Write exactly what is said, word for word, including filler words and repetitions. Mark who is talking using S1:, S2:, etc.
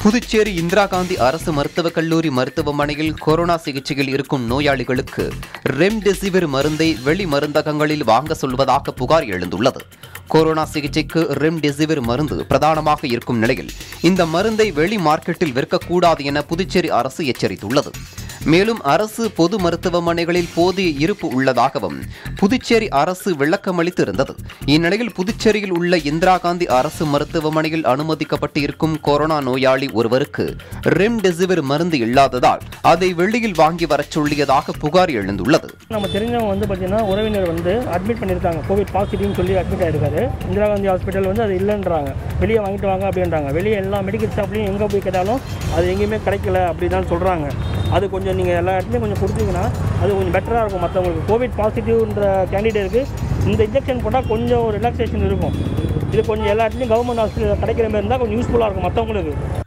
S1: புதுச்சேரி இந்திரா காந்தி அரசு மருத்துவக் கல்லூரி மருத்துவமனையில் கொரோனா சிகிச்சையில் இருக்கும் நோயாளிகளுக்கு ரெம்டெசிவிர் மருந்தை வெளி மருந்தகங்களில் வாங்க சொல்வதாக புகார் எழுந்துள்ளது. கொரோனா சிகிச்சைக்கு ரெம்டெசிவிர் மருந்து பிரதானமாக இருக்கும் நிலையில் இந்த மருந்தை வெளி மார்க்கெட்டில் விற்கக்கூடாது என புதுச்சேரி அரசு எச்சரித்துள்ளது. மேலும் அரசு பொது மருத்துவமனைகளில் போதிய இருப்பு உள்ளதாகவும் புதுச்சேரி அரசு விளக்கமளித்து இருந்தது. இந்நிலையில் புதுச்சேரியில் உள்ள இந்திரா காந்தி அரசு மருத்துவமனையில் அனுமதிக்கப்பட்டு இருக்கும் கொரோனா நோயாளி ஒருவருக்கு ரெம்டெசிவிர் மருந்து இல்லாததால் அதை வெளியில் வாங்கி வரச் சொல்லியதாக புகார் எழுந்துள்ளது.
S2: நம்ம தெரிஞ்சவங்க வந்து பார்த்தீங்கன்னா உறவினர் வந்து அட்மிட் பண்ணியிருக்காங்க, கோவிட் பாசிட்டிவ்னு சொல்லி அட்மிட் ஆயிருக்காரு. இந்திரா காந்தி ஹாஸ்பிட்டல் வந்து அது இல்லைன்றாங்க, வெளியே வாங்கிட்டு வாங்க அப்படின்றாங்க. வெளியே எல்லா மெடிக்கல் ஷாப்லையும் எங்கே போய் கேட்டாலும் அது எங்கேயுமே கிடைக்கல அப்படி தான் சொல்கிறாங்க. அது கொஞ்சம் நீங்கள் எல்லா இடத்துலையும் கொஞ்சம் கொடுத்தீங்கன்னா அது கொஞ்சம் பெட்டராக இருக்கும். மற்றவங்களுக்கு கோவிட் பாசிட்டிவ்ன்ற கேண்டிடேட்டுக்கு இந்த இன்ஜெக்ஷன் போட்டால் கொஞ்சம் ரிலாக்ஸேஷன் இருக்கும். இது கொஞ்சம் எல்லா இடத்துலையும் கவர்மெண்ட் ஹாஸ்பிட்டலில் கிடைக்கிற மாதிரி இருந்தால் கொஞ்சம் யூஸ்ஃபுல்லாக இருக்கும் மற்றவங்களுக்கு.